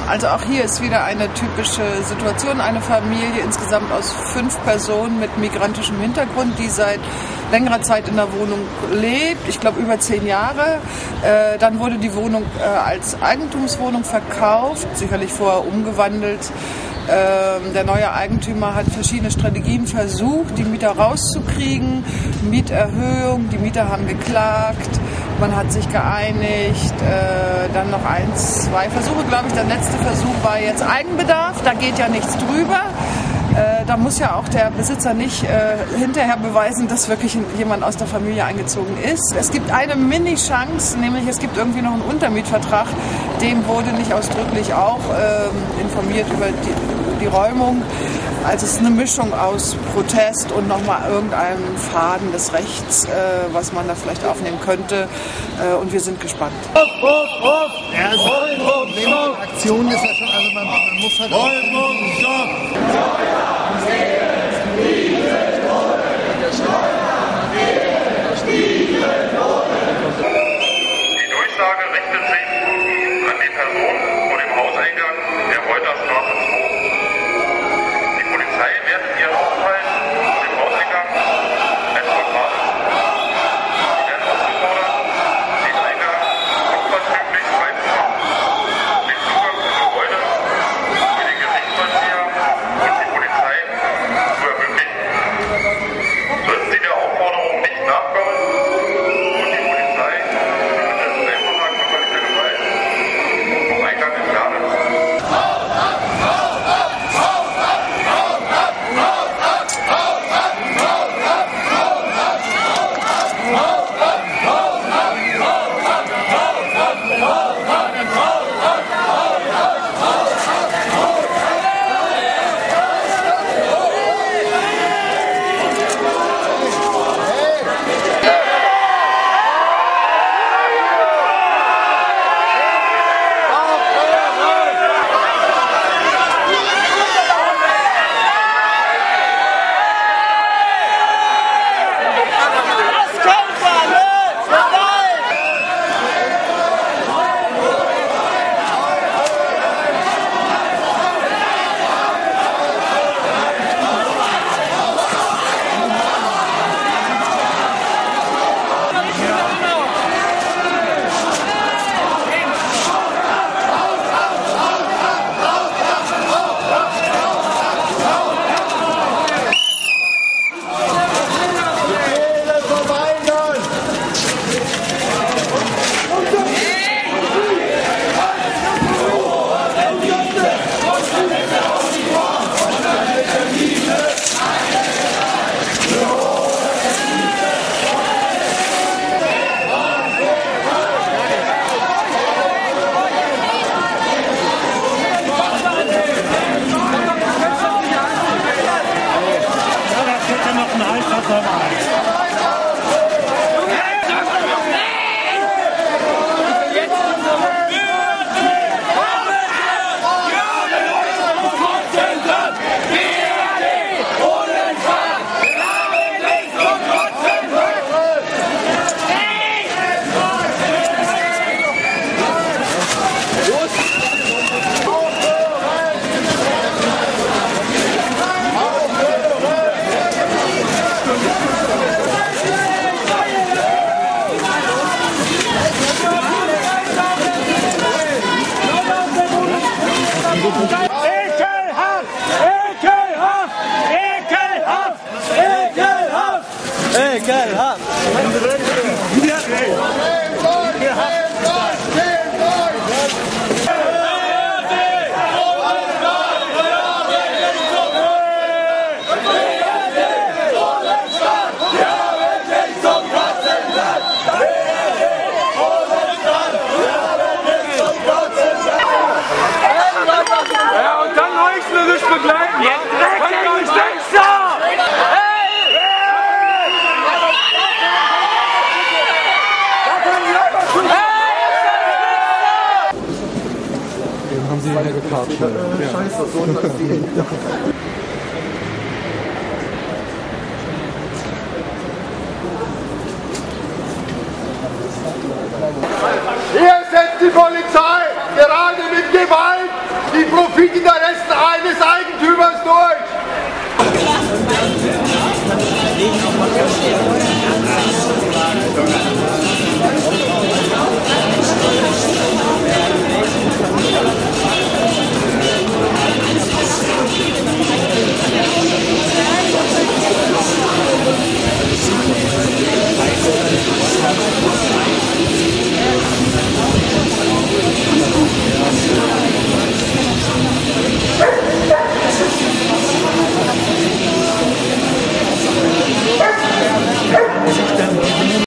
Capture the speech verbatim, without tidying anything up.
Also auch hier ist wieder eine typische Situation, eine Familie insgesamt aus fünf Personen mit migrantischem Hintergrund, die seit längerer Zeit in der Wohnung lebt, ich glaube über zehn Jahre. Äh, dann wurde die Wohnung äh, als Eigentumswohnung verkauft, sicherlich vorher umgewandelt. Ähm, der neue Eigentümer hat verschiedene Strategien versucht, die Mieter rauszukriegen. Mieterhöhung, die Mieter haben geklagt, man hat sich geeinigt. Äh, dann noch eins, zwei Versuche, glaube ich. Der letzte Versuch war jetzt Eigenbedarf, da geht ja nichts drüber. Äh, da muss ja auch der Besitzer nicht äh, hinterher beweisen, dass wirklich jemand aus der Familie eingezogen ist. Es gibt eine Mini-Chance, nämlich es gibt irgendwie noch einen Untermietvertrag. Dem wurde nicht ausdrücklich auch äh, informiert über die, die Räumung. Also es ist eine Mischung aus Protest und nochmal irgendeinem Faden des Rechts, äh, was man da vielleicht aufnehmen könnte. Äh, und wir sind gespannt. Hopp, hopp, hopp. Ja, also das Problem mit Aktionen ist ja schon, also man, man muss halt auch... Die Durchsage richtet sich an die Person vor dem Hauseingang der Reuterstraße zwei. Die Polizei wertet ihren Aufenthalt vor dem Hauseingang als verfahren. Sie werden aufgefordert, den Eingang unverzüglich frei zu machen, den Zugang zum Gebäude für den Gerichtsvollzieher und die Polizei zu ermöglichen. Sollten Sie der Aufforderung nicht nachkommen und die Polizei mittels einfacher körperlicher Gewalt vom Eingang entfernen, Ekelhaft! Ekelhaft! Ekelhaft! Ekelhaft! Ekelhaft! Ja, und dann heuchlerisch begleiten. Jetzt dreckig, du Wichser! Den haben sie hinterher geklatscht. Ja. Scheiße, so und dann die Hier setzt die Polizei gerade mit Gewalt die Profitinteressen eines Eigentümers durch.